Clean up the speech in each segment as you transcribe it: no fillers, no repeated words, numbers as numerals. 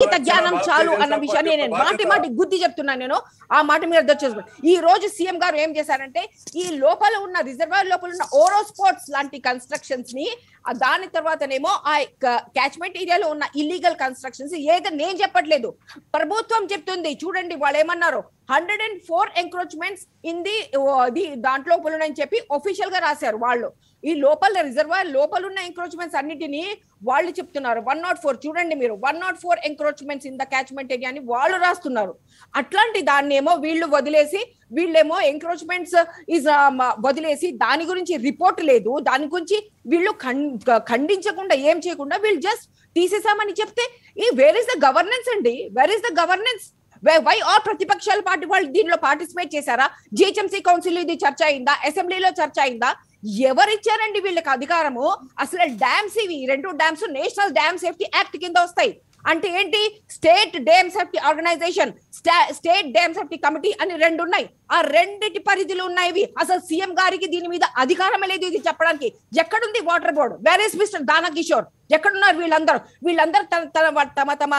ఇంగిత జ్ఞానం చాలు అన్న విషయాన్ని నేను మాటి గుర్తి చెప్తున్నాను. నేను ఆ మాట మీరు అర్థం చేసుకోండి. ఈ రోజు సీఎం గారు ఏం చేశారంటే ఈ లోపల ఉన్న రిజర్వాయర్ లోపల ఉన్న ఓరో స్పోర్ట్స్ లాంటి కన్స్ట్రక్షన్స్ ని దాని తర్వాతనేమో ఆ క్యాచ్మెంట్ ఏరియాలో ఉన్న ఇల్లీగల్ కన్స్ట్రక్షన్స్ ఏదో నేను చెప్పట్లేదు, ప్రభుత్వం చెప్తుంది. చూడండి వాళ్ళు ఏమన్నారు, 104 ఎంక్రోచ్మెంట్స్ ఇన్ ది దాంట్లో ఉన్నాయని చెప్పి ఒఫీషియల్ గా రాశారు వాళ్ళు. ఈ లోపల రిజర్వాయర్ లోపల ఉన్న ఎంక్రోచ్మెంట్స్ అన్నిటినీ వాళ్ళు చెప్తున్నారు 104. చూడండి మీరు 104 encroachments in the catchment area అని వాళ్ళు రాస్తున్నారు. అట్లాంటి దాన్ని ఏమో వీళ్ళు వదిలేసి వీళ్ళేమో ఎంక్రోచ్మెంట్స్ వదిలేసి దాని గురించి రిపోర్ట్ లేదు, దాని గురించి వీళ్ళు ఖండించకుండా ఏం చేయకుండా వీళ్ళు జస్ట్ తీసేసామని చెప్తే ఈ వేర్ ఇస్ ద గవర్నెన్స్ అండి? Where is the governance? Why all ప్రతిపక్షాల పార్టీ వాళ్ళు దీనిలో పార్టిసిపేట్ చేశారా? జిహెచ్ఎంసీ కౌన్సిల్ ఇది చర్చ అయిందా? అసెంబ్లీలో చర్చ అయిందా? ఎవరిచ్చారండి వీళ్ళకి అధికారము? అసలు డ్యామ్స్ ఇవి 2 dams national dam safety act కింద వస్తాయి. అంటే ఏంటి? State dam safety organisation, state dam safety committee అని 2 ఉన్నాయి. ఆ 2 పరిధిలో ఉన్నాయి. అసలు సీఎం గారికి దీని మీద అధికారమే లేదు ఇది చెప్పడానికి. ఎక్కడుంది water board? Where is mister Dana Kishore? ఎక్కడున్నారు వీళ్ళందరూ తమ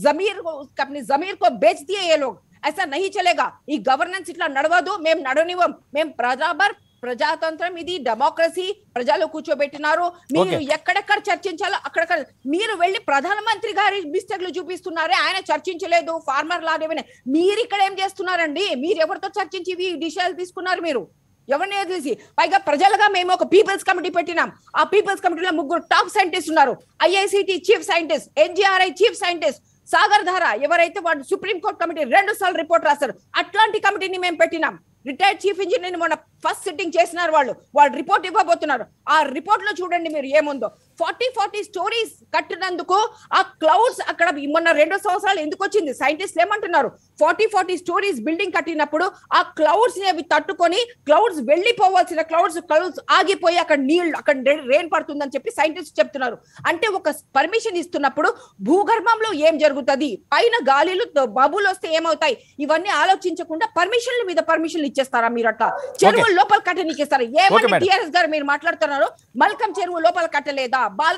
జమీర్ కో బేచ్ దియే ఏ లోగ్. ऐसा नहीं चलेगा. ఈ గవర్నెన్స్ ఇట్లా నడవదు, మేము నడనివ్వం. మేము ప్రజాతంత్రం, ఇది డెమోక్రసీ, ప్రజలు కూర్చోబెట్టినారు. మీరు ఎక్కడెక్కడ చర్చించాలో అక్కడక్కడ మీరు వెళ్ళి ప్రధానమంత్రి గారి మిస్టేక్లు చూపిస్తున్నారే, ఆయన చర్చించలేదు ఫార్మర్ లాగా. మీరు ఇక్కడ ఏం చేస్తున్నారండి? మీరు ఎవరితో చర్చించి డిసిజన్ తీసుకున్నారు? మీరు ఎవరిని తెలిసి? పైగా ప్రజలుగా మేము ఒక పీపుల్స్ కమిటీ పెట్టినాం. ఆ పీపుల్స్ కమిటీలో 3 టాప్ సైంటిస్ట్ ఉన్నారు. IICT chief scientist, NGRI chief scientist, Sagar Dhara ఎవరైతే వాళ్ళు సుప్రీంకోర్టు కమిటీ 2 సార్లు రిపోర్ట్ రాస్తారు. అట్లాంటి కమిటీని మేము పెట్టినాం. రిటైర్డ్ చీఫ్ ఇంజనీర్ మొన్న ఫస్ట్ సిట్టింగ్ చేసినారు. వాళ్ళు రిపోర్ట్ ఇవ్వబోతున్నారు. ఆ రిపోర్ట్ లో చూడండి మీరు ఏముందో. 40 స్టోరీస్ కట్టినందుకు ఆ క్లౌడ్స్ అక్కడ మొన్న 2 సంవత్సరాలు ఎందుకు వచ్చింది? సైంటిస్టులు ఏమంటున్నారు, 40 స్టోరీస్ బిల్డింగ్ కట్టినప్పుడు ఆ క్లౌడ్స్ ని అవి తట్టుకొని క్లౌడ్స్ వెళ్లిపోవాల్సిన క్లౌడ్స్ ఆగిపోయి అక్కడ నీళ్లు అక్కడ రెయిన్ పడుతుందని చెప్పి సైంటిస్ట్ చెప్తున్నారు. అంటే ఒక పర్మిషన్ ఇస్తున్నప్పుడు భూగర్భంలో ఏం జరుగుతుంది, పైన గాలిలు బబులు వస్తే ఏమవుతాయి, ఇవన్నీ ఆలోచించకుండా పర్మిషన్ల మీద పర్మిషన్లు ఇచ్చేస్తారా మీరు? అట్లా చెరువుల లోపల కట్టనీకి ఇస్తారా? ఏమన్నా టిఆర్ఎస్ గారు మీరు మాట్లాడుతున్నారు, మల్కం చెరువు లోపల కట్టలేదా?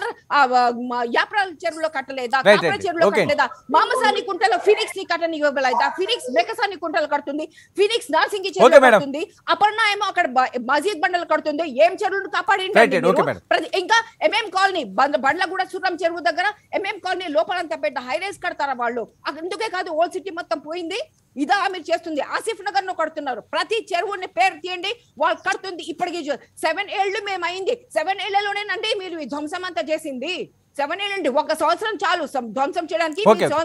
యాప్రాల చెరువులో కట్టలేదా? కాపర చెరువులో కట్టలేదా? మామసాని కుంటలో ఫినిక్స్ ని కట్టనివ్వలేదా? ఫినిక్స్ మేకసాని కుంటలు కడుతుంది, ఫినిక్స్ నార్సింగి చెరువు కడుతుంది, అపర్ణ ఏమో అక్కడ మజీద్ బండలు కడుతుంది. ఏం చెరువులు కాపాడింది? ఇంకా ఎంఎం కాలనీ బండ్లగూడ సురం చెరువు దగ్గర ఎంఎం కాలనీ లోపలంతా పెద్ద హైరైజ్ కడతారా వాళ్ళు? అందుకే కాదు ఓల్డ్ సిటీ మొత్తం పోయింది. ఇదా మీరు చేస్తుంది? ఆసిఫ్ నగర్ ను కడుతున్నారు. ప్రతి చెరువుని పేరు తీయండి, వాళ్ళు కడుతుంది. ఇప్పటికీ 7 ఏళ్లు మేము అయింది. 7 ఏళ్లలోనేనండి మీరు ఈ ధ్వంసం అంతా చేసింది. 7 ఏళ్ళండి, 1 సంవత్సరం చాలు ధ్వంసం చేయడానికి.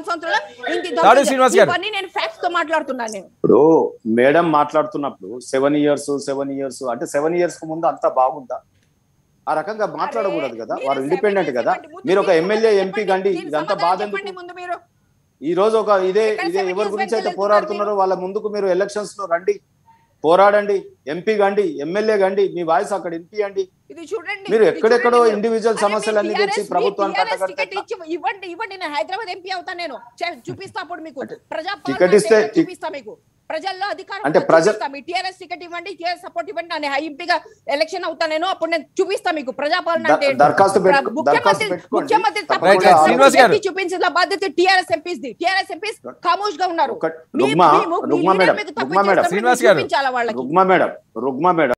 ఇవన్నీ నేను ఫ్యాక్ట్స్ తో మాట్లాడుతున్నాను. నేను ఇప్పుడు మేడం మాట్లాడుతున్నప్పుడు 7 ఇయర్స్ అంటే 7 ఇయర్స్ కు ముందు అంతా బాగుందా? ఆ రకంగా మాట్లాడకూడదు కదా. వారు ఇండిపెండెంట్ కదా. మీరు ఒక ఎమ్మెల్యే ఎంపీ గండి, ఇదంతా బాధ ఎందుకు? ఈ రోజు ఒక ఇదే ఎవరి గురించి అయితే పోరాడుతున్నారో వాళ్ళ ముందుకు మీరు ఎలక్షన్స్ లో రండి, పోరాడండి, ఎంపీ గండి, ఎమ్మెల్యే గండి, మీ వాయిస్ అక్కడ వినిపియండి. మీరు ఎక్కడెక్కడో ఇండివిజువల్ సమస్యలన్నీ తెచ్చి ప్రభుత్వానికి ఇవ్వండి. నేను హైదరాబాద్ ఎంపీ అవుతా, నేను చూపిస్తా. అప్పుడు మీకు టికెట్ ఇస్తే చూపిస్తా, మీకు ప్రజల్లో అధికారం అంటే టిఆర్ఎస్ టికెట్ ఇవ్వండి, టిఆర్ఎస్ సపోర్ట్ ఇవ్వండి, నేను ఎంపీగా ఎలక్షన్ అవుతా. నేను అప్పుడు నేను చూపిస్తా మీకు ప్రజాపాలన అంటే. ముఖ్యమంత్రి చూపించిన బాధ్యత టిఆర్ఎస్ ఎంపీస్ ది. టిఆర్ఎస్ ఎంపీస్ ఖామోష్ గా ఉన్నారు. రుగ్మా మేడం